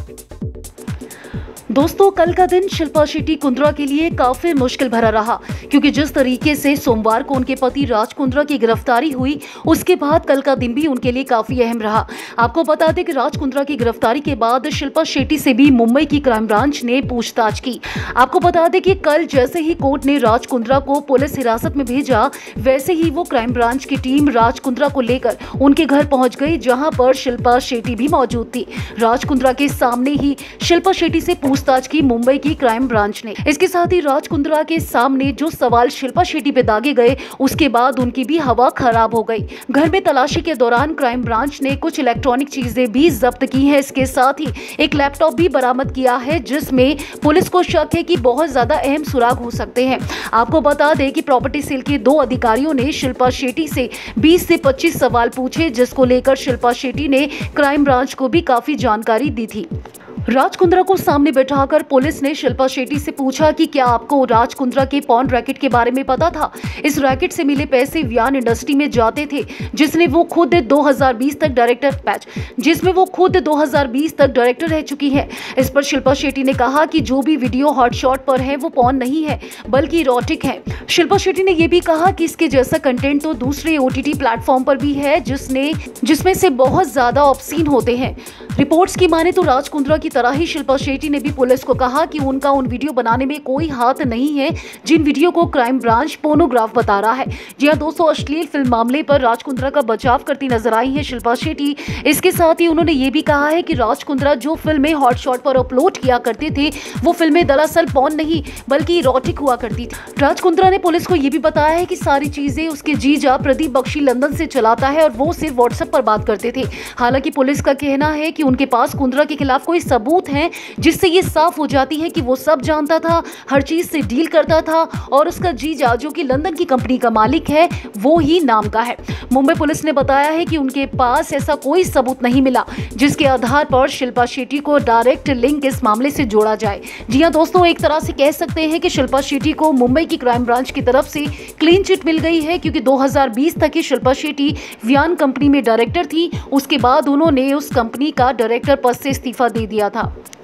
दोस्तों, कल का दिन शिल्पा शेट्टी कुंद्रा के लिए काफी मुश्किल भरा रहा, क्योंकि जिस तरीके से सोमवार को उनके पति राज कुंद्रा की गिरफ्तारी हुई, उसके बाद कल का दिन भी उनके लिए काफी अहम रहा। आपको बता दें कि राज कुंद्रा की गिरफ्तारी के बाद शिल्पा शेट्टी से भी मुंबई की क्राइम ब्रांच ने पूछताछ की। आपको बता दें कि कल जैसे ही कोर्ट ने राज कुंद्रा को पुलिस हिरासत में भेजा, वैसे ही वो क्राइम ब्रांच की टीम राज कुंद्रा को लेकर उनके घर पहुंच गई, जहां पर शिल्पा शेट्टी भी मौजूद थी। राज कुंद्रा के सामने ही शिल्पा शेट्टी से पूछताछ की मुंबई की क्राइम ब्रांच ने। इसके साथ ही राज कुंद्रा के सामने जो सवाल शिल्पा शेट्टी पे दागे गए, उसके बाद उनकी भी हवा खराब हो गई। घर में तलाशी के दौरान क्राइम ब्रांच ने कुछ इलेक्ट्रॉनिक चीजें भी जब्त की हैं। इसके साथ ही एक लैपटॉप भी बरामद किया है, जिसमें पुलिस को शक है कि बहुत ज्यादा अहम सुराग हो सकते हैं। आपको बता दें कि प्रॉपर्टी सेल के 2 अधिकारियों ने शिल्पा शेट्टी से 20 से 25 सवाल पूछे, जिसको लेकर शिल्पा शेट्टी ने क्राइम ब्रांच को भी काफी जानकारी दी थी। राज कुंद्रा को सामने बैठाकर पुलिस ने शिल्पा शेट्टी से पूछा कि क्या आपको राज कुंद्रा के पॉर्न रैकेट के बारे में पता था? इस रैकेट से मिले पैसे वियान इंडस्ट्री में जाते थे, जिसमें वो खुद 2020 तक डायरेक्टर रह चुकी है। इस पर शिल्पा शेट्टी ने कहा कि जो भी वीडियो हॉटशॉट पर है वो पॉर्न नहीं है, बल्कि इरोटिक है। शिल्पा शेट्टी ने यह भी कहा कि इसके जैसा कंटेंट तो दूसरे OTT प्लेटफॉर्म पर भी है, जिसमें से बहुत ज्यादा ऑब्सीन होते हैं। रिपोर्ट्स की माने तो राज कुंद्रा की तरह ही शिल्पा शेट्टी ने भी पुलिस को कहा कि उनका उन वीडियो बनाने में कोई हाथ नहीं है, जिन वीडियो को क्राइम ब्रांच पोर्नोग्राफ बता रहा है। जी हां दोस्तों, अश्लील फिल्म मामले पर राज कुंद्रा का बचाव करती नजर आई है शिल्पा शेट्टी। इसके साथ ही उन्होंने ये भी कहा है कि राज कुंद्रा जो फिल्में हॉटशॉट पर अपलोड किया करते थे, वो फिल्में दरअसल पॉर्न नहीं बल्कि इरोटिक हुआ करती थी। राज कुंद्रा ने पुलिस को ये भी बताया है कि सारी चीजें उसके जीजा प्रदीप बख्शी लंदन से चलाता है और वो सिर्फ व्हाट्सएप पर बात करते थे। हालांकि पुलिस का कहना है कि उनके पास कुंद्रा के खिलाफ कोई सबूत हैं, जिससे ये साफ हो जाती है कि वो सब जानता था, हर चीज से डील करता था और उसका जीजा, जो कि लंदन की कंपनी का मालिक है, वो ही नाम का है। मुंबई पुलिस ने बताया है कि उनके पास ऐसा कोई सबूत नहीं मिला जिसके आधार पर शिल्पा शेट्टी को डायरेक्ट लिंक इस मामले से जोड़ा जाए। जी हां दोस्तों, एक तरह से कह सकते हैं कि शिल्पा शेट्टी को मुंबई की क्राइम ब्रांच की तरफ से क्लीन चिट मिल गई है, क्योंकि 2020 तक ही शिल्पा शेट्टी वियान कंपनी में डायरेक्टर थी। उसके बाद उन्होंने उस कंपनी का डायरेक्टर पद से इस्तीफा दे दिया था।